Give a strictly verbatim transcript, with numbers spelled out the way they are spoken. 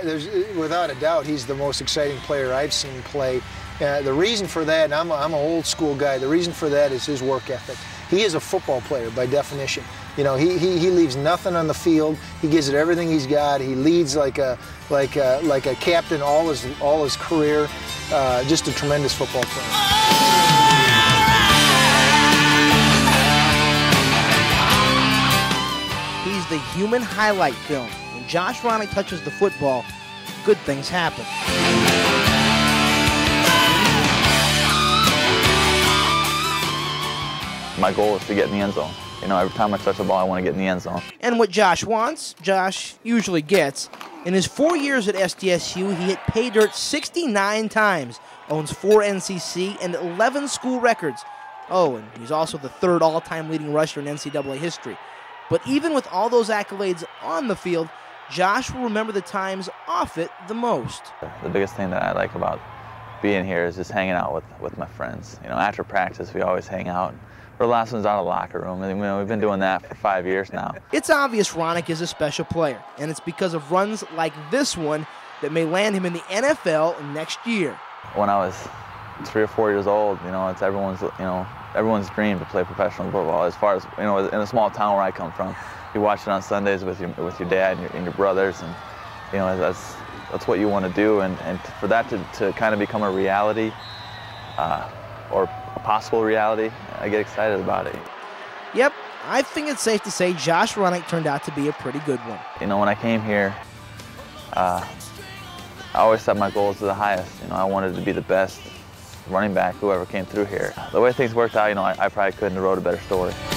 there's, without a doubt, he's the most exciting player I've seen play. Uh, the reason for that, and I'm, a, I'm an old school guy, the reason for that is his work ethic. He is a football player by definition. You know, he, he, he leaves nothing on the field. He gives it everything he's got. He leads like a, like a, like a captain all his, all his career. Uh, just a tremendous football player. He's the human highlight film. When Josh Ranek touches the football, good things happen. My goal is to get in the end zone. You know, every time I touch the ball, I want to get in the end zone. And what Josh wants, Josh usually gets. In his four years at S D S U, he hit pay dirt sixty-nine times, owns four N C C and eleven school records. Oh, and he's also the third all-time leading rusher in N C double A history. But even with all those accolades on the field, Josh will remember the times off it the most. The biggest thing that I like about being here is just hanging out with, with my friends. You know, after practice, we always hang out. Our last one's out of the locker room, and you know, we've been doing that for five years now. It's obvious Ranek is a special player, and it's because of runs like this one that may land him in the N F L next year. When I was three or four years old, you know, it's everyone's, you know, everyone's dream to play professional football. As far as, you know, in a small town where I come from, you watch it on Sundays with your with your dad and your, and your brothers, and you know, that's that's what you want to do, and and for that to to kind of become a reality, uh, or a possible reality, I get excited about it. Yep, I think it's safe to say Josh Ranek turned out to be a pretty good one. You know, when I came here, uh, I always set my goals to the highest. You know, I wanted to be the best running back whoever came through here. The way things worked out, you know, I, I probably couldn't have wrote a better story.